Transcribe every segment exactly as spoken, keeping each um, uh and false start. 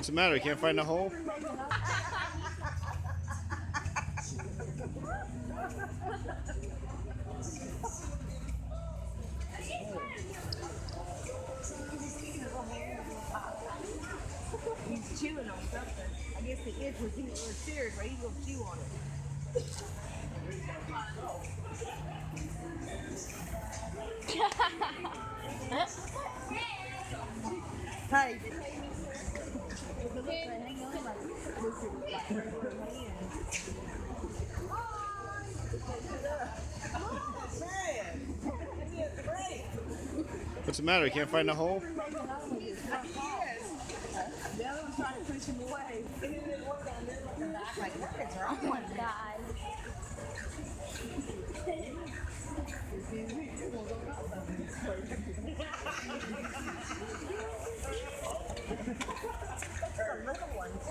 What's the matter? You can't find a hole? He's chewing on something. I guess the itch was he was serious, but he's gonna chew on it. Hey. What's the matter? You can't find a hole? The other one's trying to push him away. And I was like, what is wrong with God? The little ones.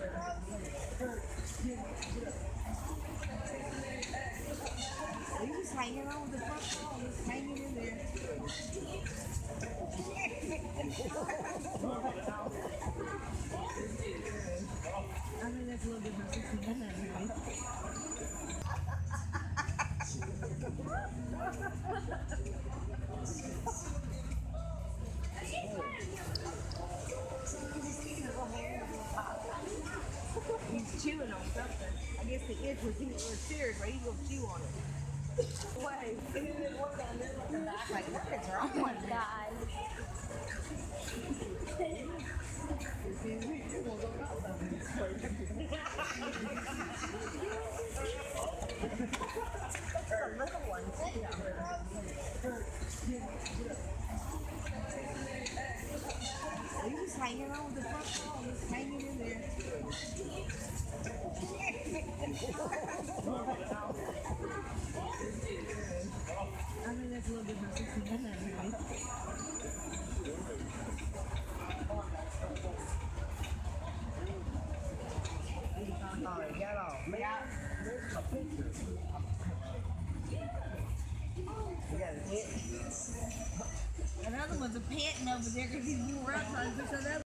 He's just hanging on with the front wall, just hanging in there. I think that's a little bit more sixty than that, really. He's chewing on something. I guess the itch was he was serious, but he's gonna chew on it. Wait. And I was like, what is wrong with God? The little ones. He's just hanging on with the front wall, just hanging in there. I think that's a little bit more sixty than that, really. Oh, you got off. Yeah. There's my picture. You got a pet? Another one's a petting over there because he's more outside.